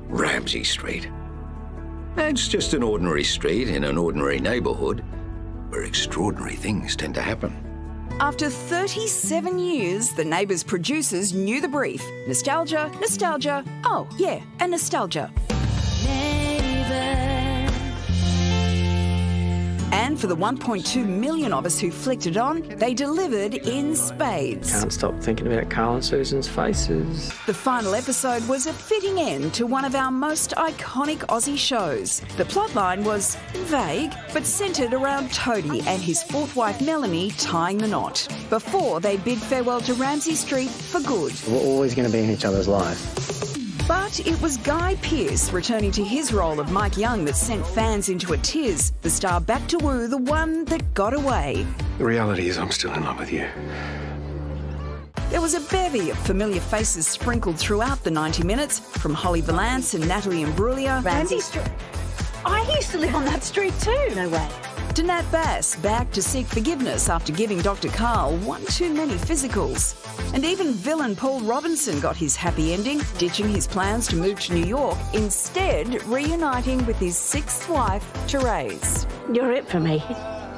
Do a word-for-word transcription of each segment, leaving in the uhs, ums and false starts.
Ramsay Street. It's just an ordinary street in an ordinary neighbourhood where extraordinary things tend to happen. After thirty-seven years, the Neighbours producers knew the brief. Nostalgia, nostalgia, oh yeah, and nostalgia. And for the one point two million of us who flicked it on, they delivered in spades. Can't stop thinking about Carl and Susan's faces. The final episode was a fitting end to one of our most iconic Aussie shows. The plotline was vague, but centred around Toadie and his fourth wife Melanie tying the knot, before they bid farewell to Ramsay Street for good. We're always going to be in each other's life. But it was Guy Pearce returning to his role of Mike Young that sent fans into a tiz, the star back to woo the one that got away. The reality is I'm still in love with you. There was a bevy of familiar faces sprinkled throughout the ninety minutes, from Holly Valance and Natalie Imbruglia. Ramsay Street. I used to live on that street too. No way. To Nat Bass, back to seek forgiveness after giving Doctor Carl one too many physicals. And even villain Paul Robinson got his happy ending, ditching his plans to move to New York, instead reuniting with his sixth wife, Terese. You're it for me.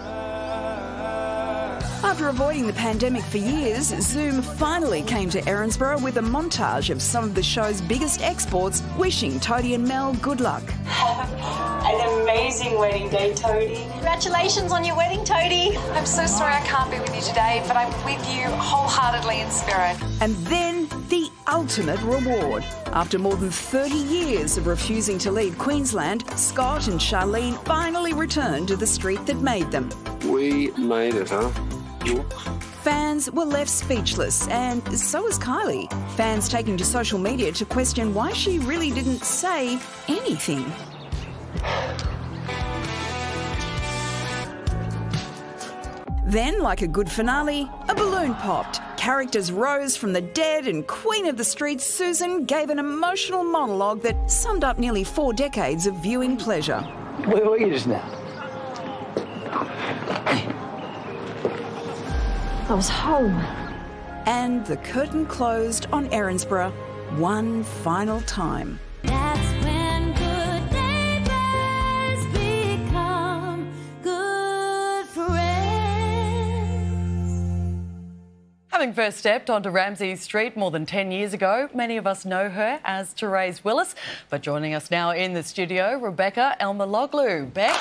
After avoiding the pandemic for years, Zoom finally came to Erinsborough with a montage of some of the show's biggest exports wishing Toadie and Mel good luck. An amazing wedding day, Toadie. Congratulations on your wedding, Toadie. I'm so sorry I can't be with you today, but I'm with you wholeheartedly in spirit. And then the ultimate reward. After more than thirty years of refusing to leave Queensland, Scott and Charlene finally returned to the street that made them. We made it, huh? Fans were left speechless, and so was Kylie. Fans taking to social media to question why she really didn't say anything. Then, like a good finale, a balloon popped. Characters rose from the dead, and Queen of the Streets Susan gave an emotional monologue that summed up nearly four decades of viewing pleasure. Where were you just now? I was home. And the curtain closed on Erinsborough one final time. That's when good neighbours become good friends. Having first stepped onto Ramsay Street more than ten years ago, many of us know her as Terese Willis. But joining us now in the studio, Rebekah Elmaloglou. Beck.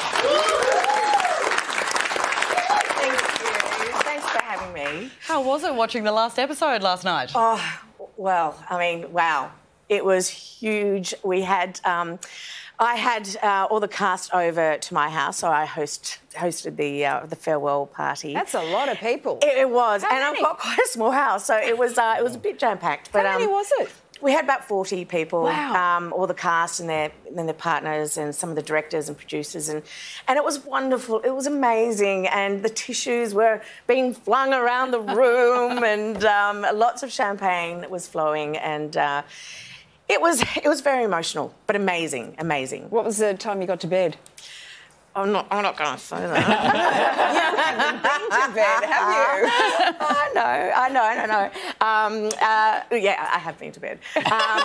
Me. How was it watching the last episode last night? Oh, well, I mean, wow. It was huge. We had, um, I had uh, all the cast over to my house, so I host, hosted the uh, the farewell party. That's a lot of people. It, it was, How and many? I've got quite a small house, so it was uh, it was a bit jam-packed. But, How many um, was it? We had about forty people, Wow. um, all the cast and their and their partners and some of the directors and producers, and and it was wonderful. It was amazing, and the tissues were being flung around the room, and um, lots of champagne was flowing, and uh, it was it was very emotional, but amazing, amazing. What was the time you got to bed? I'm not. I'm not going to say that. Been to bed, have you? I know. I know. I know. I know. Um, uh, yeah, I have been to bed. Um,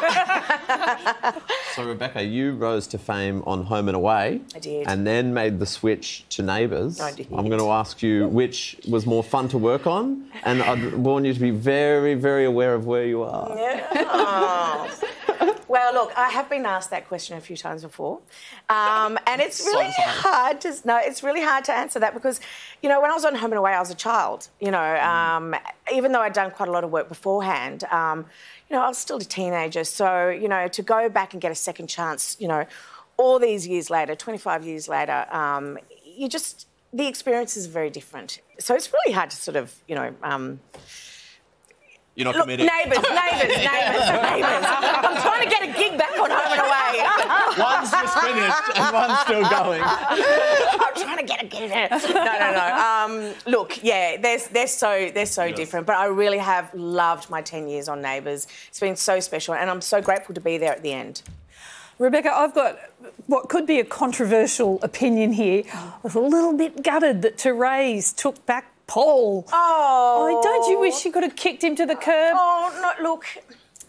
So, Rebekah, you rose to fame on Home and Away. I did. And then made the switch to Neighbours. I did. I'm going to ask you which was more fun to work on, and I'd warn you to be very, very aware of where you are. Yeah. Oh. Well, look, I have been asked that question a few times before, um, and it's really hard to no, it's really hard to answer that because, you know, when I was on Home and Away, I was a child. You know, um, even though I'd done quite a lot of work beforehand, um, you know, I was still a teenager. So, you know, to go back and get a second chance, you know, all these years later, twenty-five years later, um, you just the experience is very different. So it's really hard to sort of, you know. Um, You're not Look, committed. Neighbours, neighbours, neighbours, neighbours. I'm trying to get a gig back on Home and Away. One's just finished and one's still going. I'm trying to get a gig there. No, no, no. Um, look, yeah, they're, they're so they're so Yes. different, but I really have loved my ten years on Neighbours. It's been so special, and I'm so grateful to be there at the end. Rebekah, I've got what could be a controversial opinion here. I was a little bit gutted that Terese took back Paul. Oh. Oh, don't you wish you could have kicked him to the curb? Oh, no, look,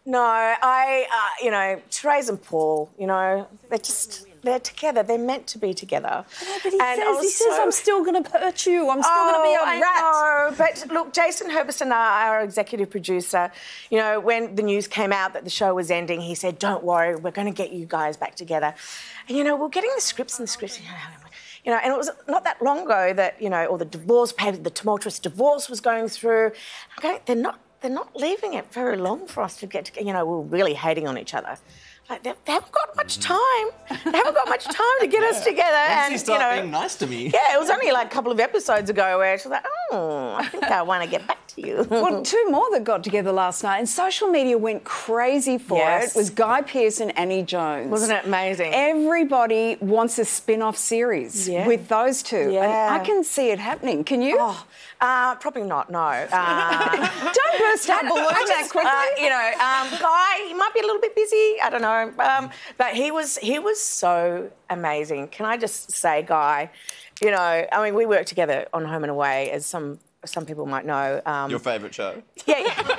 No, I, uh, you know, Terese and Paul, you know, they're just, they're together. They're meant to be together. No, but he And I says, was he says, so- I'm still going to hurt you. I'm still oh, going to be a I rat. know. But look, Jason Herbison, our, our executive producer, you know, when the news came out that the show was ending, he said, don't worry, we're going to get you guys back together. And, you know, we're getting the scripts and the scripts, you know, and it was not that long ago that, you know, all the divorce papers, the tumultuous divorce was going through. I'm going, they're not, they're not leaving it very long for us to get to, you know, we're really hating on each other. Like, they, they haven't got much time. They haven't got much time to get us together. Once and you start you know, being nice to me. Yeah, it was only like a couple of episodes ago where she was like, oh, I think I want to get back to you. Well, two more that got together last night, and social media went crazy for Yes. it. It was Guy Pearce and Annie Jones. Wasn't it amazing? Everybody wants a spin-off series Yeah. with those two. Yeah. And I can see it happening. Can you? Oh, uh, probably not, no. Uh, Don't burst out balloon I that just, quickly. uh, you know, um, Guy, he might be a little bit busy. I don't know, um, but he was he was so amazing. Can I just say, Guy? You know, I mean, we worked together on Home and Away, as some some people might know. Um, Your favourite show? Yeah.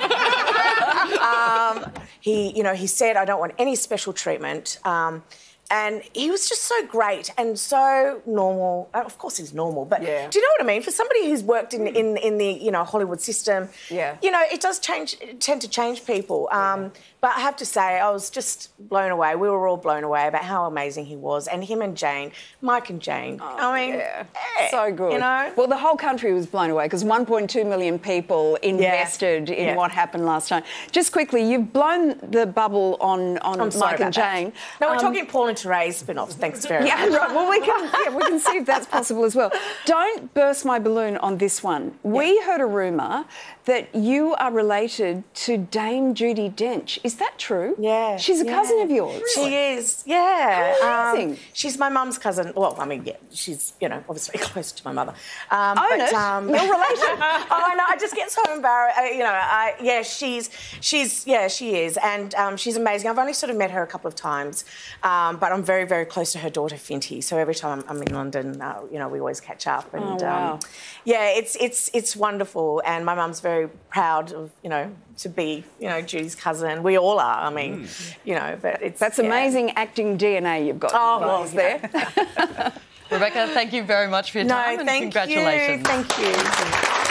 yeah. um, he, you know, he said, I don't want any special treatment. Um, And he was just so great and so normal. Uh, Of course, he's normal, but Yeah. do you know what I mean? For somebody who's worked in, in, in the you know Hollywood system, Yeah. you know, it does change, tend to change people. Um, But I have to say, I was just blown away. We were all blown away about how amazing he was, and him and Jane, Mike and Jane. I mean, yeah. eh, So good. You know. Well, the whole country was blown away because one point two million people invested in Yeah. what happened last night. Just quickly, you've blown the bubble on, on I'm sorry Mike and about that. Jane. No, we're Um, talking Paul and Terese spin-offs. Thanks very Yeah, much. right. Well, we can, yeah, we can see if that's possible as well. Don't burst my balloon on this one. We heard a rumour that you are related to Dame Judi Dench. Is that true? Yeah. She's a yeah. cousin of yours. She is, yeah. How amazing. Um, she's my mum's cousin. Well, I mean, yeah, she's, you know, obviously close to my mother. Um, Own but, it. Um, You're related. oh, I know. I just get so embarrassed. Uh, you know, I, yeah, she's, she's, yeah, she is. And um, she's amazing. I've only sort of met her a couple of times, um, but I'm very, very close to her daughter, Finty. So every time I'm, I'm in London, uh, you know, we always catch up. And, Oh, wow. um, yeah, it's, it's, it's wonderful. And my mum's very proud of, you know, to be, you know, Judy's cousin. We all are. I mean, mm. you know, but it's... That's yeah. amazing acting D N A you've got. Oh, well, there. Rebekah, thank you very much for your No, time and thank congratulations. you. Thank you.